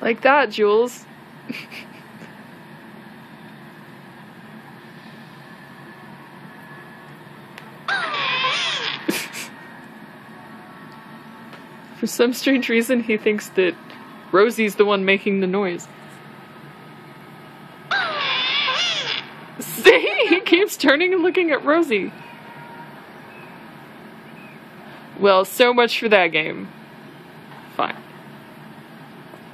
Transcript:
Like that, Jules. For some strange reason, he thinks that Rosie's the one making the noise. See? He keeps turning and looking at Rosie. Well, so much for that game.